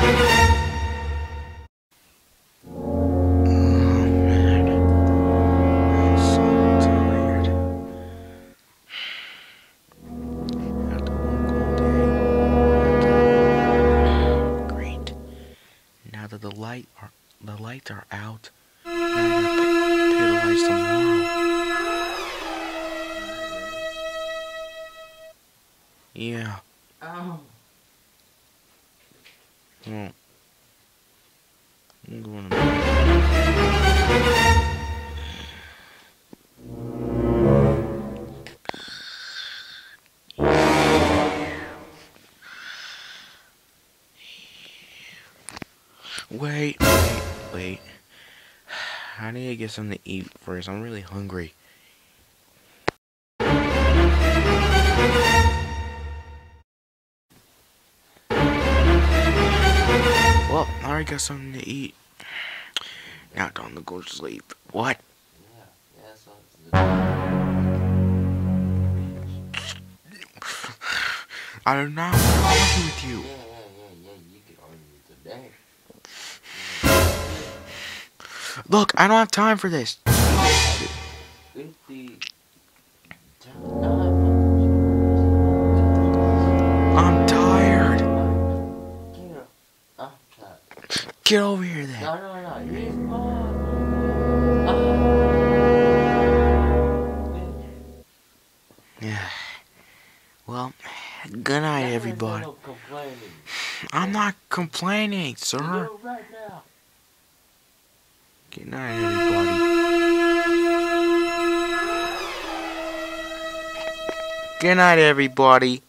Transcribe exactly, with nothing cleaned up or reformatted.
Now that the light are the lights are out, now I gotta pay, pay the lights tomorrow. Yeah. Oh. Well, I'm going to Wait, wait, wait. I need to get something to eat first. I'm really hungry. Well, I already got something to eat. Now time to go to sleep. What? Yeah, yeah, so it's I do not want to argue with you. yeah, yeah, yeah, yeah, you can argue today. Look, I don't have time for this. fifty. I'm tired. Get up. Get over here then. No, no, no. He's Yeah. Well, good night, everybody. I'm not complaining, sir. Right now. Good night, everybody. Good night, everybody.